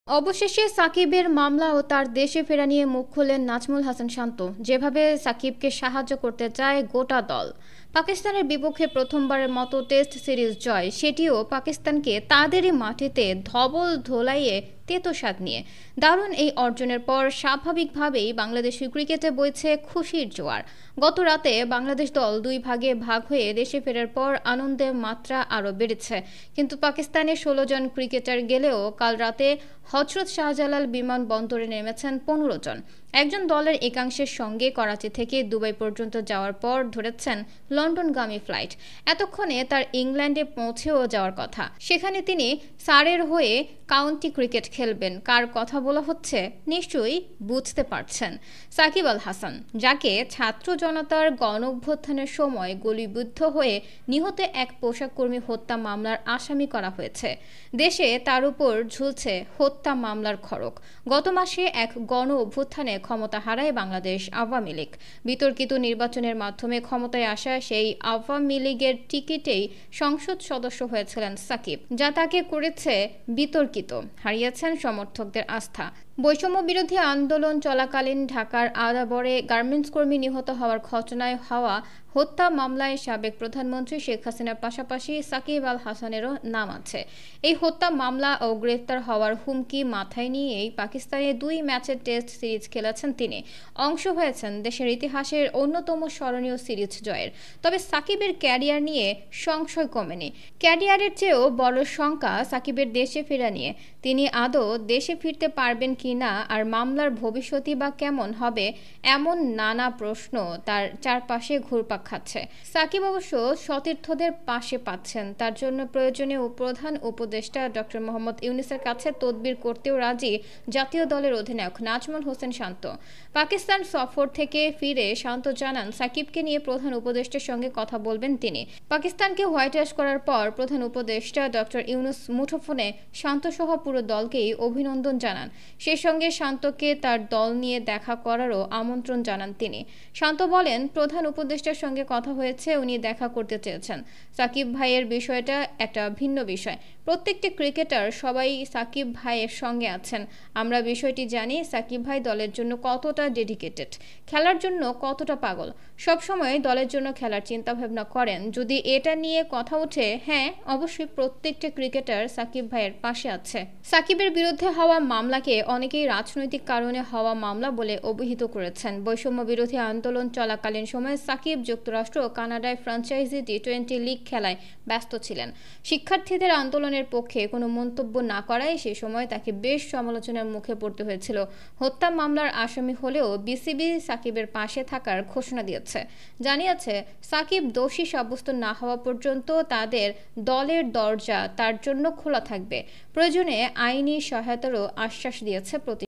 অবশেষে সাকিবের মামলা ও তার দেশে ফেরা নিয়ে মুখ খুললেন নাজমুল হাসান শান্ত। যেভাবে সাকিবকে সাহায্য করতে চায় গোটা দল। পাকিস্তানের বিপক্ষে প্রথমবারের মতো টেস্ট সিরিজ জয়, সেটিও পাকিস্তানকে তাদেরই মাটিতে ধবল ধোলাইয়ে তেতো স্বাদ নিয়ে। দারুণ এই অর্জনের পর স্বাভাবিকভাবেই বাংলাদেশি ক্রিকেটে বইছে খুশির জোয়ার। গত রাতে বাংলাদেশ দল দুই ভাগে ভাগ হয়ে দেশে ফেরার পর আনন্দের মাত্রা আরও বেড়েছে। কিন্তু পাকিস্তানের ১৬ জন ক্রিকেটার গেলেও কাল রাতে হজরত শাহজালাল বিমানবন্দরে নেমেছেন ১৫ জন। একজন দলের একাংশের সঙ্গে করাচি থেকে দুবাই পর্যন্ত যাওয়ার পর ধরেছেন লন্ডনগামী ফ্লাইট। এতক্ষণে তার ইংল্যান্ডে পৌঁছেও যাওয়ার কথা। সেখানে তিনি সারের হয়ে কাউন্টি ক্রিকেট খেলবেন। কার কথা বলা হচ্ছে নিশ্চয়ই বুঝতে পারছেন। সাকিব আল হাসান, যাকে ছাত্র জনতার গণঅভ্যুত্থানের সময় গুলিবিদ্ধ হয়ে নিহত এক পোশাক কর্মী হত্যা মামলার আসামি করা হয়েছে। দেশে তার উপর ঝুলছে হত্যা মামলার খড়গ। গত মাসে এক গণ অভ্যুত্থানে ক্ষমতা হারায় বাংলাদেশ আওয়ামী লীগ। বিতর্কিত নির্বাচনের মাধ্যমে ক্ষমতায় আসা সেই আওয়ামী লীগের টিকিটেই সংসদ সদস্য হয়েছিলেন সাকিব, যা তাকে করেছে বিতর্কিত, হারিয়েছেন সমর্থকদের আস্থা। বৈষম্য বিরোধী আন্দোলন চলাকালীন ঢাকার আদাবরে গার্মেন্টস কর্মী নিহত হওয়ার ঘটনায় হওয়া হত্যা মামলায় সাবেক প্রধানমন্ত্রী শেখ হাসিনার পাশাপাশি সাকিব আল হাসানেরও নাম আছে। এই হত্যা মামলা ও গ্রেফতার হওয়ার হুমকি মাথায় নিয়েই পাকিস্তানে ২ ম্যাচের টেস্ট সিরিজ খেলেছেন তিনি। অংশ হয়েছেন দেশের ইতিহাসের অন্যতম স্মরণীয় সিরিজ জয়ের। তবে সাকিবের ক্যারিয়ার নিয়ে সংশয় কমেনি। ক্যারিয়ারের চেয়েও বড় শঙ্কা সাকিবের দেশে ফেরা নিয়ে। তিনি আদৌ দেশে ফিরতে পারবেন কিনা, আর মামলার ভবিষ্যৎই বা কেমন হবে, এমন নানা প্রশ্ন তার চারপাশে ঘুরপাক খাচ্ছে। সাকিব অবশ্য সতীর্থদের পাশে পাচ্ছেন। তার জন্য প্রয়োজনীয় প্রধান উপদেষ্টা ডক্টর মোহাম্মদ ইউনূসের কাছে তদবির করতেও রাজি জাতীয় দলের অধিনায়ক নাজমুল হোসেন শান্ত। পাকিস্তান সফর থেকে ফিরে শান্ত জানান, সাকিবকে নিয়ে প্রধান উপদেষ্টার সঙ্গে কথা বলবেন তিনি। পাকিস্তানকে হোয়াইট ওয়াশ করার পর প্রধান উপদেষ্টা ডক্টর ইউনূস মুঠোফোনে শান্তসহ পুরো দলকেই অভিনন্দন জানান। সেই সঙ্গে শান্তকে তার দল নিয়ে দেখা করারও আমন্ত্রণ জানান তিনি। শান্ত বলেন, প্রধান উপদেষ্টার সঙ্গে কথা হয়েছে, উনি দেখা করতে চেয়েছেন। সাকিব ভাইয়ের বিষয়টা একটা ভিন্ন বিষয়। প্রত্যেকটি ক্রিকেটার সবাই সাকিব ভাইয়ের সঙ্গে আছেন। আমরা বিষয়টি জানি, সাকিব ভাই দলের জন্য কতটা ডেডিকেটেড, খেলার জন্য কতটা পাগল, সবসময় দলের জন্য খেলার চিন্তাভাবনা করেন। যদি এটা নিয়ে কথা ওঠে, হ্যাঁ অবশ্যই প্রত্যেকটা ক্রিকেটার সাকিব ভাইয়ের পাশে আছে। সাকিবের বিরুদ্ধে হওয়া মামলাকে অনেকেই রাজনৈতিক কারণে হওয়া মামলা বলে অভিহিত করেছেন। বৈষম্য বিরোধী আন্দোলন চলাকালীন সময়ে সাকিব যুক্তরাষ্ট্র ও কানাডায় ফ্র্যাঞ্চাইজি টি-20 লিগ খেলায় ব্যস্ত ছিলেন। শিক্ষার্থীদের আন্দোলনের পক্ষে কোনো মন্তব্য না করায় সে সময় তাকে বেশ সমালোচনার মুখে পড়তে হয়েছিল। হত্যা মামলার আসামি হলেও বিসিবি সাকিবের পাশে থাকার ঘোষণা দিয়েছে। জানিয়েছে, সাকিব দোষী সাব্যস্ত না হওয়া পর্যন্ত তাদের দলের দরজা তার জন্য খোলা থাকবে। প্রয়োজনে আইনি সহায়তারও আশ্বাস দিয়েছে